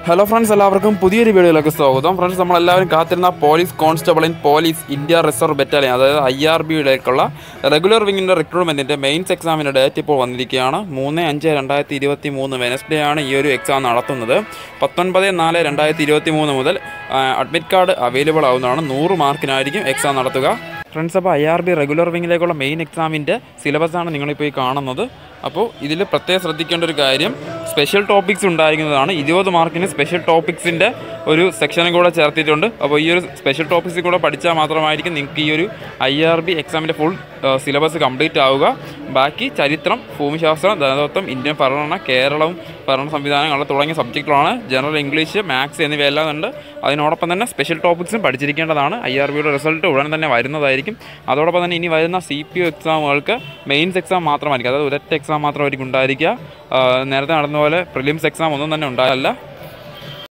Hello friends, എല്ലാവർക്കും പുതിയൊരു വീഡിയോയിലേക്ക് സ്വാഗതം. ഫ്രണ്ട്സ്, നമ്മളെല്ലാവരും കാത്തിരുന്ന police constable in police India reserve battalion, അതായത് IRBയിലേക്കുള്ള റെഗുലർ വിങ്ങിൻ്റെ റിക്രൂട്ട്മെൻറ്റിൻ്റെ മെയിൻസ് എക്സാമിൻ്റെ ഡേറ്റ് ഇപ്പോൾ വന്നിരിക്കുകയാണ്. 3/5/2023 വെനസ്ഡേ ആണ് ഈ ഒരു എക്സാം നടത്തുന്നത്. 19/4/2023 മുതൽ അഡ്മിറ്റ് കാർഡ് അവൈലബിൾ ആവുന്നതാണ്. 100 മാർക്കിനായിരിക്കും എക്സാം നടത്തുക. ഫ്രണ്ട്സ്, അപ്പോൾ IRB റെഗുലർ വിങ്ങിലേക്കുള്ള മെയിൻ എക്സാമിൻ്റെ സിലബസാണ് നിങ്ങളിപ്പോൾ ഈ കാണുന്നത്. അപ്പോൾ ഇതിൽ പ്രത്യേകം ശ്രദ്ധിക്കേണ്ട ഒരു കാര്യം, സ്പെഷ്യൽ ടോപ്പിക്സ് ഉണ്ടായിരിക്കുന്നതാണ്. 20 മാർക്കിന് സ്പെഷ്യൽ ടോപ്പിക്സിൻ്റെ ഒരു സെക്ഷനും കൂടെ ചേർത്തിട്ടുണ്ട്. അപ്പോൾ ഈ ഒരു സ്പെഷ്യൽ ടോപ്പിക്സിൽ കൂടെ പഠിച്ചാൽ മാത്രമായിരിക്കും നിങ്ങൾക്ക് ഈ ഒരു IRB എക്സാമിൻ്റെ ഫുൾ സിലബസ് കംപ്ലീറ്റ് ആവുക. ബാക്കി ചരിത്രം, ഭൂമിശാസ്ത്രം, ധനതത്വം, ഇന്ത്യൻ ഭരണ, കേരളവും ഭരണ സംവിധാനങ്ങൾ തുടങ്ങിയ സബ്ജക്റ്റുകളാണ്. ജനറൽ ഇംഗ്ലീഷ്, മാത്സ് എന്നിവയെല്ലാം ഉണ്ട്. അതിനോടൊപ്പം തന്നെ സ്പെഷ്യൽ ടോപ്പിക്സും പഠിച്ചിരിക്കേണ്ടതാണ്. IRBയുടെ റിസൾട്ട് ഉടൻ തന്നെ വരുന്നതായിരിക്കും. അതോടൊപ്പം തന്നെ ഇനി വരുന്ന CPO എക്സാമുകൾക്ക് മെയിൻസ് എക്സാം മാത്രമായിരിക്കും, അതായത് ഒരൊറ്റ എക്സാം മാത്രമായിരിക്കും ഉണ്ടായിരിക്കുക. നേരത്തെ നടന്ന പോലെ പ്രിലിംസ് എക്സാം ഒന്നും തന്നെ ഉണ്ടാകില്ല.